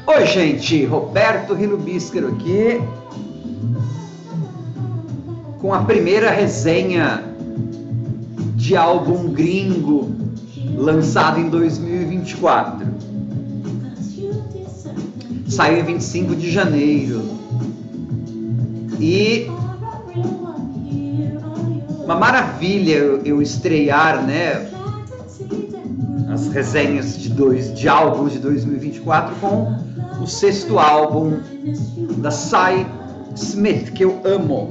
Oi, gente, Roberto Rilubíscaro aqui com a primeira resenha de álbum gringo lançado em 2024. Saiu em 25 de janeiro. E uma maravilha eu estrear, né, as resenhas de álbuns de 2024 com o sexto álbum da Sy Smith, que eu amo.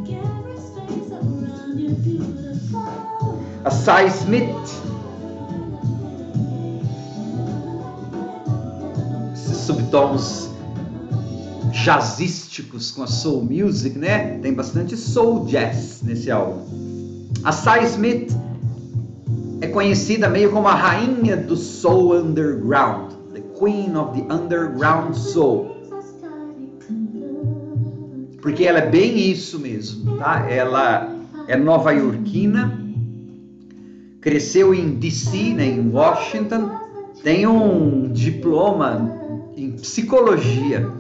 A Sy Smith, esses subtons jazzísticos com a soul music, né? Tem bastante soul jazz nesse álbum. A Sy Smith é conhecida meio como a rainha do soul underground, the queen of the underground soul, porque ela é bem isso mesmo, tá? Ela é nova-iorquina, cresceu em DC, né, em Washington, tem um diploma em psicologia,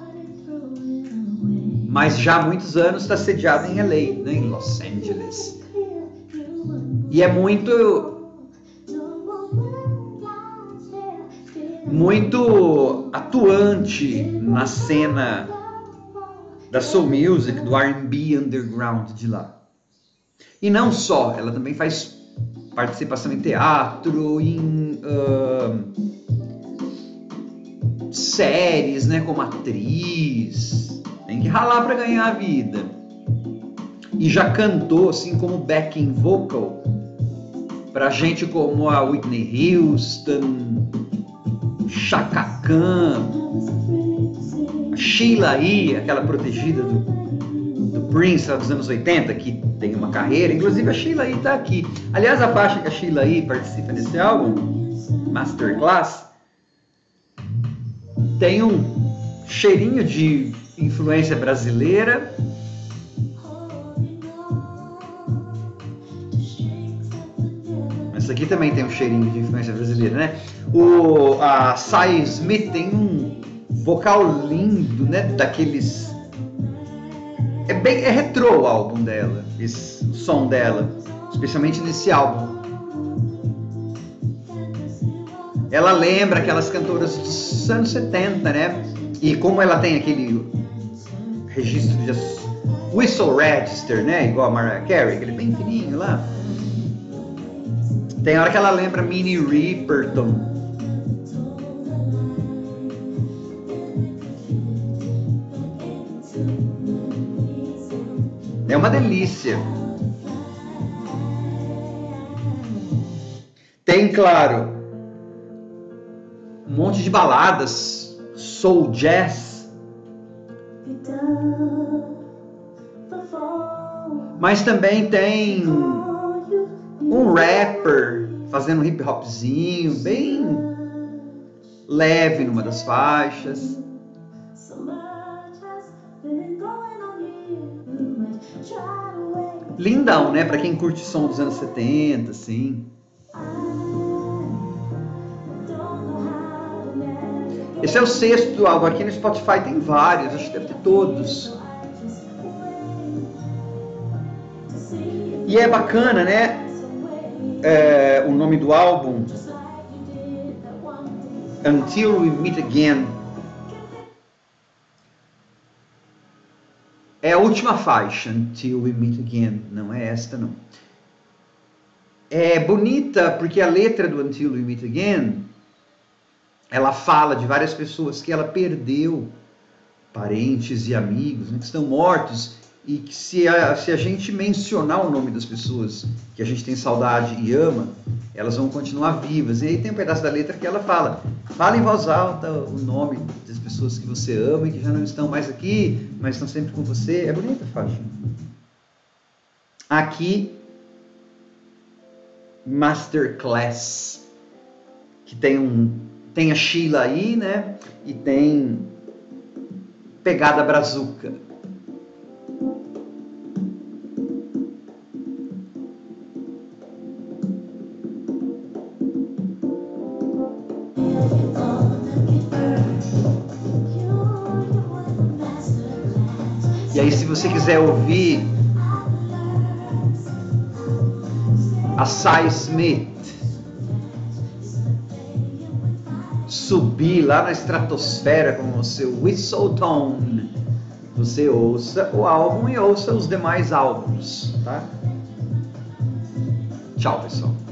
mas já há muitos anos está sediada em LA, né, em Los Angeles, e é muito atuante na cena da soul music, do R&B underground de lá. E não só, ela também faz participação em teatro, em séries, né, como atriz. Tem que ralar para ganhar a vida. E já cantou assim como backing vocal pra gente como a Whitney Houston, Chaka Khan, a Sheila E., aquela protegida do Prince dos anos 80, que tem uma carreira. Inclusive a Sheila E. tá aqui. Aliás, a faixa que a Sheila E. participa nesse álbum, Masterclass, tem um cheirinho de influência brasileira. Essa aqui também tem um cheirinho de influência brasileira, né? A Sy Smith tem um vocal lindo, né? Daqueles... É retrô o álbum dela, o som dela, especialmente nesse álbum. Ela lembra aquelas cantoras dos anos 70, né? E como ela tem aquele registro de whistle register, né? Igual a Mariah Carey, aquele bem fininho lá. Tem hora que ela lembra Minnie Riperton. É uma delícia. Tem, claro, um monte de baladas, soul jazz, mas também tem um rapper fazendo um hip hopzinho bem leve numa das faixas. Lindão, né? Pra quem curte som dos anos 70, assim. Esse é o sexto álbum. Aqui no Spotify tem vários, acho que deve ter todos. E é bacana, né? O nome do álbum, Until We Meet Again, é a última faixa, Until We Meet Again, não é esta não. É bonita porque a letra do Until We Meet Again, ela fala de várias pessoas que ela perdeu, parentes e amigos, né, que estão mortos, e que se a gente mencionar o nome das pessoas que a gente tem saudade e ama, elas vão continuar vivas. E aí tem um pedaço da letra que ela fala em voz alta o nome das pessoas que você ama e que já não estão mais aqui, mas estão sempre com você. É bonita a faixa. Aqui, Masterclass, que tem a Sheila aí, né? E tem pegada brazuca. E aí, se você quiser ouvir a Sy Smith subir lá na estratosfera com o seu Whistle Tone, você ouça o álbum e ouça os demais álbuns, tá? Tchau, pessoal.